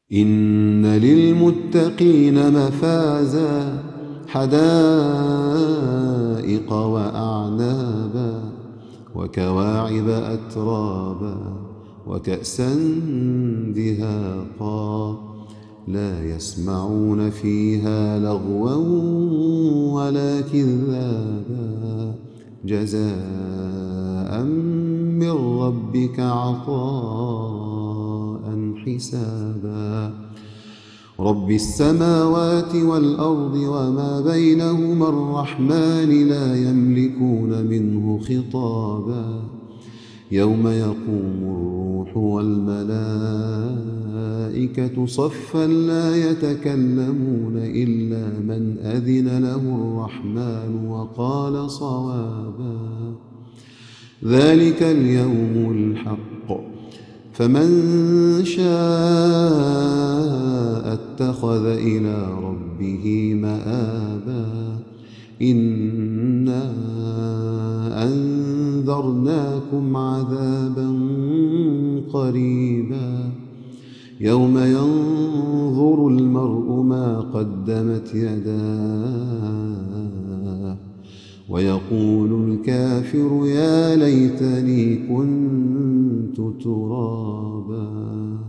إن للمتقين مفازا حدائق وأعنابا وكواعب أترابا وكأسا دهاقا لا يسمعون فيها لغوا ولا كذابا جزاء من ربك عطاء حسابا رب السماوات والأرض وما بينهما الرحمن لا يملكون منه خطابا يوم يقوم الروح والملائكة صفا لا يتكلمون إلا من أذن له الرحمن وقال صوابا ذلك اليوم الحق فمن شاء اتخذ إلى ربه مآبا إنا أنذرناكم عذابا قريبا يوم ينظر المرء ما قدمت يداه ويقول الكافر يا ليتني كنت ترابا.